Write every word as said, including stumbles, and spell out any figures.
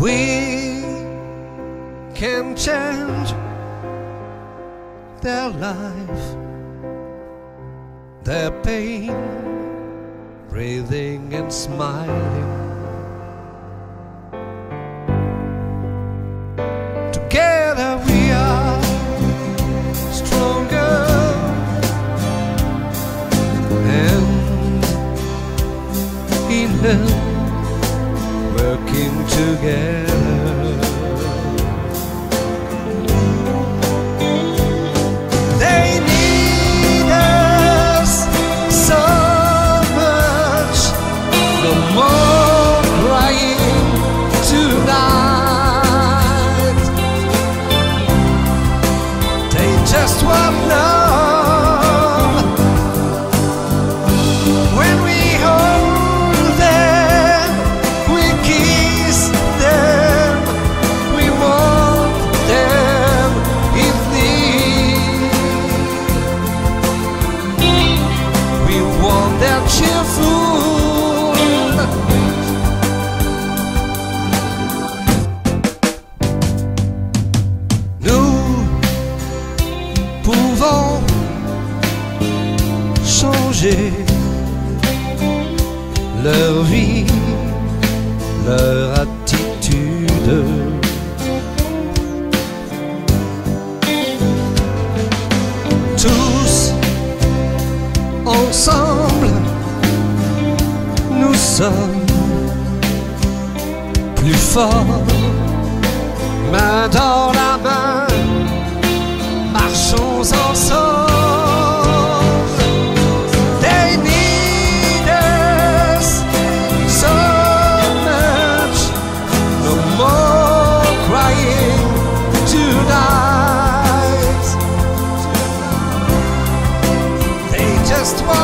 We can change their life, their pain, breathing and smiling. Together we are stronger, and in love, working together. They need us so much. No more crying tonight. They just want love. When we hold them, we kiss them, we want them if need. We want their cheerful. Nous pouvons changer leur vie, leur attitude. Tous ensemble, nous sommes plus forts, main dans la main, marchons ensemble. They need us so much. No more crying tonight. They just want